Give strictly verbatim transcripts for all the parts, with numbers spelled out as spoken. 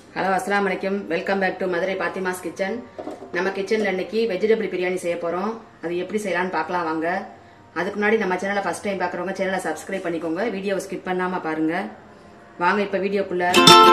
Hello அஸ்ஸலாமு அலைக்கும். Welcome back to Madurai Fathima's kitchen. நம்ம கிச்சன்ல இன்னைக்கு வெஜிடபிள் பிரியாணி செய்ய போறோம். அது எப்படி செய்யலாம்னு பார்க்கலாம் வாங்க. அதுக்கு முன்னாடி நம்ம சேனலை ஃபர்ஸ்ட் டைம் பார்க்குறவங்க சேனலை சப்ஸ்கிரைப் பண்ணிக்கோங்க. வீடியோவை ஸ்கிப் பண்ணாம பாருங்க. வாங்க இப்ப வீடியோக்குள்ள.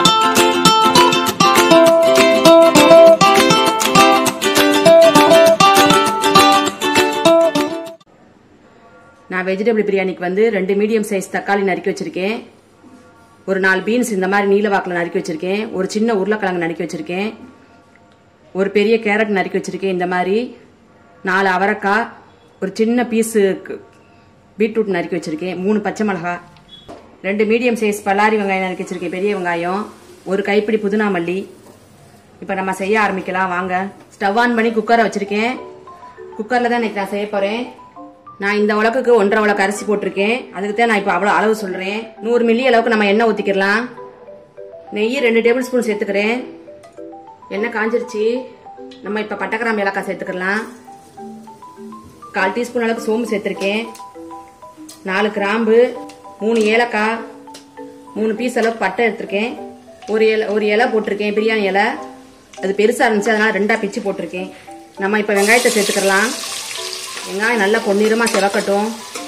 நான் வெஜிடபிள் பிரியாணிக்கு வந்து ரெண்டு மீடியம் சைஸ் தக்காளி நறுக்கி வச்சிருக்கேன். ஒரு நாலு பீன்ஸ் இந்த மாதிரி நீல வாக்கில் நறுக்கி வச்சிருக்கேன். ஒரு சின்ன உருளைக்கிழங்கு நறுக்கி வச்சிருக்கேன். ஒரு பெரிய கேரட் நறுக்கி வச்சிருக்கேன். இந்த மாதிரி நாலு அவரைக்காய், ஒரு சின்ன பீஸு பீட்ரூட் நறுக்கி வச்சிருக்கேன். மூணு பச்சை மிளகாய், ரெண்டு மீடியம் சைஸ் பல்லாரி வெங்காயம் நறுக்கி வச்சிருக்கேன், பெரிய வெங்காயம், ஒரு கைப்பிடி புதினா மல்லி. இப்போ நம்ம செய்ய ஆரம்பிக்கலாம் வாங்க. ஸ்டவ் ஆன் பண்ணி குக்கரை வச்சிருக்கேன். குக்கரில் தான் இன்னைக்கு நான் செய்ய போறேன். நான் இந்த உலக்குக்கு ஒன்றரை உலக்கு அரிசி போட்டிருக்கேன். அதுக்கு தான் நான் இப்போ அவ்வளோ அளவு சொல்றேன். நூறு மில்லி அளவுக்கு நம்ம எண்ணெய் ஊற்றிக்கலாம். நெய் ரெண்டு டேபிள் ஸ்பூன் சேர்த்துக்கிறேன். எண்ணெய் காஞ்சிருச்சு. நம்ம இப்போ பட்டை கிராம்பு ஏலக்காய் சேர்த்துக்கலாம். கால் டீஸ்பூன் அளவுக்கு சோம்பு சேர்த்துருக்கேன். நாலு கிராம்பு, மூணு ஏலக்காய், மூணு பீஸ் அளவுக்கு பட்டை எடுத்திருக்கேன். ஒரு இலை ஒரு இலை போட்டிருக்கேன், பிரியாணி இலை. அது பெருசாக இருந்துச்சு, அதனால ரெண்டா பிச்சு போட்டிருக்கேன். நம்ம இப்போ வெங்காயத்தை சேர்த்துக்கலாம். வெங்காயம் நல்லா பொன்னிறமாக செவக்கட்டும்.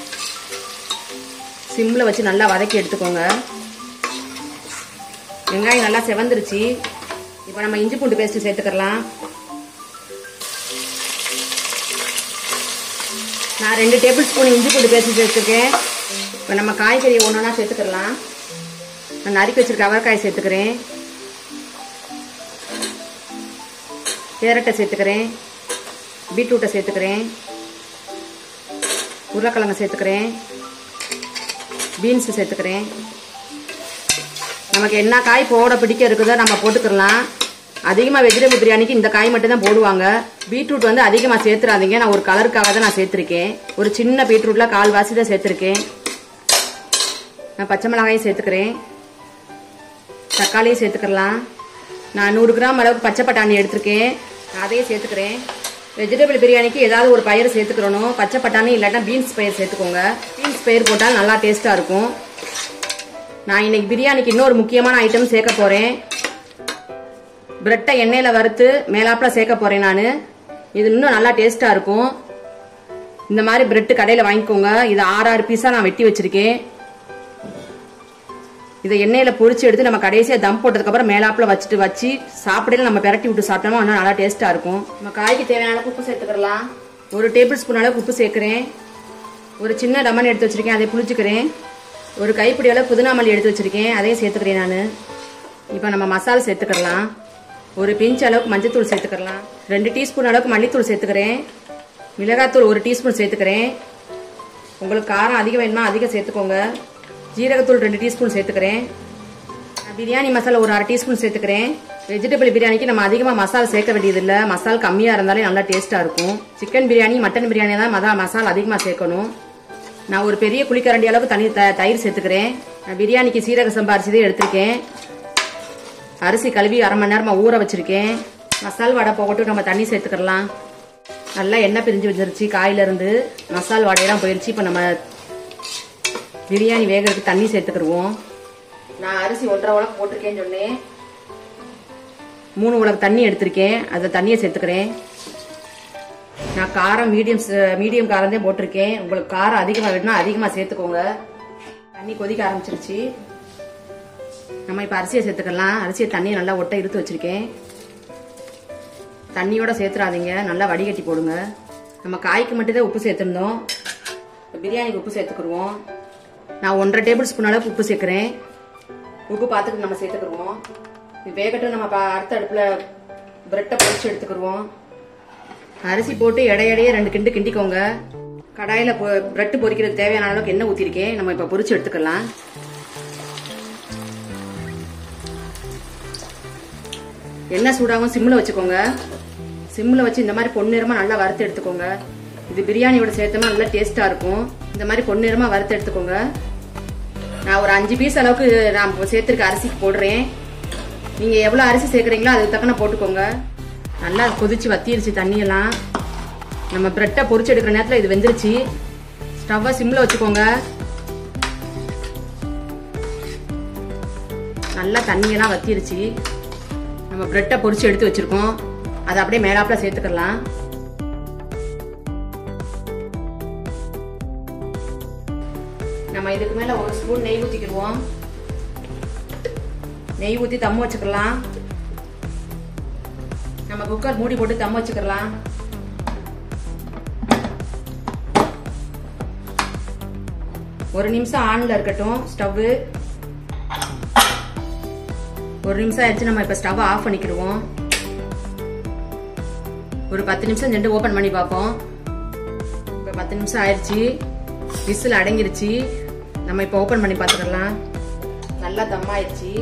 சிம்மில் வச்சு நல்லா வதக்கி எடுத்துக்கோங்க. வெங்காயம் நல்லா செவந்துருச்சு. இப்போ நம்ம இஞ்சி பூண்டு பேஸ்ட் சேர்த்துக்கலாம். நான் ரெண்டு டேபிள் ஸ்பூன் இஞ்சி பூண்டு பேஸ்ட் சேர்த்துருக்கேன். இப்போ நம்ம காய்கறியை ஒன்று ஒன்றா சேர்த்துக்கலாம். நான் நறுக்கி வச்சிருக்க அவரைக்காய் சேர்த்துக்கிறேன். கேரட்டை சேர்த்துக்கிறேன். பீட்ரூட்டை சேர்த்துக்கிறேன். உருளைக்கிழங்கு சேர்த்துக்கிறேன். பீன்ஸ் சேர்த்துக்கிறேன். நமக்கு என்ன காய் போட பிடிக்க இருக்குதோ நம்ம போட்டுக்கலாம். அதிகமாக வெஜிடபிள் பிரியாணிக்கு இந்த காய் மட்டும் தான் போடுவாங்க. பீட்ரூட் வந்து அதிகமாக சேர்த்துறாதீங்க. நான் ஒரு கலருக்காக தான் நான் சேர்த்துருக்கேன். ஒரு சின்ன பீட்ரூட்ல கால் வாசி தான் சேர்த்துருக்கேன். நான் பச்சை மிளகாயும் சேர்த்துக்கிறேன். தக்காளியும் சேர்த்துக்கலாம். நான் நூறு கிராம் அளவுக்கு பச்சை பட்டாணி எடுத்திருக்கேன். அதையும் சேர்த்துக்கிறேன். வெஜிடபிள் பிரியாணிக்கு ஏதாவது ஒரு பயிர் சேர்த்துக்கிறணும். பச்சை பட்டாணி இல்லாட்டா பீன்ஸ் பயிர் சேர்த்துக்கோங்க. பீன்ஸ் பயிர் போட்டால் நல்லா டேஸ்ட்டாக இருக்கும். நான் இன்னைக்கு பிரியாணிக்கு இன்னொரு முக்கியமான ஐட்டம் சேர்க்க போகிறேன். பிரெட்டை எண்ணெயில் வறுத்து மேலாப்பில் சேர்க்க போகிறேன் நான். இது இன்னும் நல்லா டேஸ்ட்டாக இருக்கும். இந்த மாதிரி பிரெட்டு கடையில் வாங்கிக்கோங்க. இது ஆறு ஆறு பீஸாக நான் வெட்டி வச்சுருக்கேன். இதை எண்ணெயில் பொரிச்சு எடுத்து நம்ம கடைசியாக தம் போட்டதுக்கப்புறம் மேலாப்பில் வச்சுட்டு வச்சு சாப்பிடல நம்ம பெரட்டி விட்டு சாப்பிட்டோம்னா இன்னும் நல்லா டேஸ்ட்டாக இருக்கும். நம்ம காய்க்கு தேவையான அளவுக்கு உப்பு சேர்த்துக்கலாம். ஒரு டேபிள் ஸ்பூன் அளவுக்கு உப்பு சேர்க்குறேன். ஒரு சின்ன லெமன் எடுத்து வச்சிருக்கேன், அதை புளிச்சுக்கிறேன். ஒரு கைப்பிடி அளவு புதினா மல்லி எடுத்து வச்சிருக்கேன், அதையும் சேர்த்துக்கிறேன் நான். இப்போ நம்ம மசாலா சேர்த்துக்கலாம். ஒரு பிஞ்ச் அளவுக்கு மஞ்சத்தூள் சேர்த்துக்கலாம். ரெண்டு டீஸ்பூன் அளவுக்கு மல்லித்தூள் சேர்த்துக்கிறேன். மிளகாத்தூள் ஒரு டீஸ்பூன் சேர்த்துக்கிறேன். உங்களுக்கு காரம் அதிகம் வேணுமா அதிகம் சேர்த்துக்கோங்க. ஜீரகத்தூள் ரெண்டு டீஸ்பூன் சேர்த்துக்கிறேன். பிரியாணி மசாலா ஒரு அரை டீஸ்பூன் சேர்த்துக்கிறேன். வெஜிடபிள் பிரியாணிக்கு நம்ம அதிகமாக மசாலா சேர்க்க வேண்டியதில்லை. மசாலா கம்மியாக இருந்தாலே நல்லா டேஸ்ட்டாக இருக்கும். சிக்கன் பிரியாணி மட்டன் பிரியாணி தான் மதா மசாலா அதிகமாக சேர்க்கணும். நான் ஒரு பெரிய குழிக்கரண்டி அளவுக்கு தனி த தயிர் சேர்த்துக்கிறேன். நான் பிரியாணிக்கு சீரக சம்பா அரிசி எடுத்திருக்கேன். அரிசி கழுவி அரை மணி நேரமாக ஊற வச்சிருக்கேன். மசால் வடை போட்டு நம்ம தண்ணி சேர்த்துக்கலாம். நல்லா எண்ணெய் பிரிஞ்சு வந்துருச்சு. காயிலிருந்து மசால் வடையெல்லாம் போயிடுச்சு. இப்போ நம்ம பிரியாணி வேகிறதுக்கு தண்ணி சேர்த்துக்கிடுவோம். நான் அரிசி ஒன்றரை உலக்கு போட்டிருக்கேன்னு சொன்னேன். மூணு உலக்கு தண்ணி எடுத்திருக்கேன். அதை தண்ணியை சேர்த்துக்கிறேன். நான் காரம் மீடியம் மீடியம் காரம் தான் போட்டிருக்கேன். உங்களுக்கு காரம் அதிகமாக வேணும்னா அதிகமாக சேர்த்துக்கோங்க. தண்ணி கொதிக்க ஆரம்பிச்சிருச்சு. நம்ம இப்போ அரிசியை சேர்த்துக்கலாம். அரிசியை தண்ணியை நல்லா ஒட்டை இழுத்து வச்சிருக்கேன். தண்ணியோட சேர்த்துறாதீங்க, நல்லா வடிகட்டி போடுங்க. நம்ம காய்க்கு மட்டும்தான் உப்பு சேர்த்துருந்தோம். பிரியாணிக்கு உப்பு சேர்த்துக்கிடுவோம். நான் ஒன்றரை டேபிள் ஸ்பூன் அளவுக்கு உப்பு சேர்க்கிறேன். உப்பு பார்த்துட்டு நம்ம சேர்த்துக்கிடுவோம். இது வேகட்டும். நம்ம அடுத்த அடுப்பில் பிரெட்டை பொரிச்சு எடுத்துக்கிடுவோம். அரிசி போட்டு இடையிடையே ரெண்டு கிண்டு கிண்டிக்கோங்க. கடாயில் பிரெட்டு பொரிக்கிறது தேவையான அளவுக்கு எண்ணெய் ஊற்றிருக்கேன். நம்ம இப்போ பொரிச்சு எடுத்துக்கலாம். எண்ணெய் சூடாகவும் சிம்மில் வச்சுக்கோங்க. சிம்மில் வச்சு இந்த மாதிரி பொன்னிறமாக நல்லா வறுத்து எடுத்துக்கோங்க. இது பிரியாணியோட சேர்த்தோம்னா நல்லா டேஸ்ட்டாக இருக்கும். இந்த மாதிரி பொன்னிறமாக வறுத்து எடுத்துக்கோங்க. நான் ஒரு அஞ்சு பீஸ் அளவுக்கு நான் சேர்த்துருக்க அரிசிக்கு போடுறேன். நீங்கள் எவ்வளோ அரிசி சேர்க்குறீங்களோ அதுக்கு தக்கன போட்டுக்கோங்க. நல்லா கொதிச்சு வத்திருச்சு தண்ணியெல்லாம். நம்ம பிரெட்டை பொரிச்சு எடுக்கிற நேரத்தில் இது வெந்துருச்சு. ஸ்டவ்வை சிம்மில் வச்சுக்கோங்க. நல்லா தண்ணியெல்லாம் வத்திருச்சு. நம்ம பிரெட்டை பொரிச்சு எடுத்து வச்சிருக்கோம், அதை அப்படியே மேலாப்புல சேர்த்துக்கலாம். நம்ம இதுக்கு மேல ஒரு ஸ்பூன் நெய் ஊத்திக்கிடுவோம். நெய் ஊத்தி தம்மு வச்சுக்கலாம். நம்ம குக்கர் மூடி போட்டு தம்மு வச்சுக்கலாம். ஒரு நிமிஷம் ஆன்ல இருக்கட்டும் ஸ்டவ். ஒரு நிமிஷம் ஆயிடுச்சு, நம்ம இப்ப ஸ்டவ் ஆஃப் பண்ணிக்கிடுவோம். ஒரு பத்து நிமிஷம் சென்று ஓபன் பண்ணி பார்ப்போம். இப்ப பத்து நிமிஷம் ஆயிடுச்சு, விசில் அடங்கிருச்சு. நம்ம இப்ப ஓபன் பண்ணி பார்த்துக்கலாம். நல்லா தம் ஆயிடுச்சு.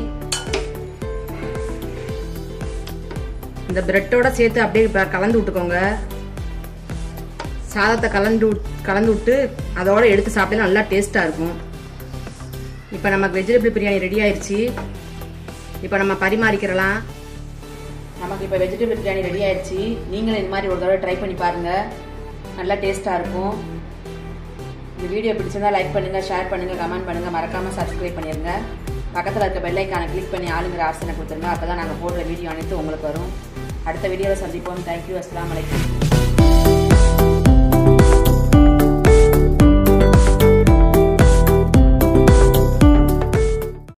இந்த பிரெட்டோட சேர்த்து அப்படியே கலந்து விட்டுக்கோங்க. சாதத்தை கலந்து கலந்து விட்டு அதோட எடுத்து சாப்பிட்டா நல்லா டேஸ்டா இருக்கும். இப்ப நமக்கு வெஜிடபிள் பிரியாணி ரெடி ஆயிடுச்சு. இப்ப நம்ம பரிமாறிக்கிறலாம். நமக்கு இப்ப வெஜிடபிள் பிரியாணி ரெடி ஆயிடுச்சு. நீங்களும் இந்த மாதிரி ஒரு தடவை ட்ரை பண்ணி பாருங்க, நல்லா டேஸ்டா இருக்கும். இந்த வீடியோ பிடிச்சிருந்தா லைக் பண்ணுங்க, ஷேர் பண்ணுங்க, கமெண்ட் பண்ணுங்க, மறக்காம சப்ஸ்கிரைப் பண்ணிருங்க. பக்கத்துல இருக்க பெல் ஐகானை கிளிக் பண்ணி ஆளுங்கிற ஆப்ஷனை கொடுத்துருங்க. அப்பதான் நாங்க போடுற வீடியோ அனைத்து உங்களுக்கு வரும். அடுத்த வீடியோவை சந்திப்போம். தேங்க்யூ. அஸ்ஸலாமு அலைக்கும்.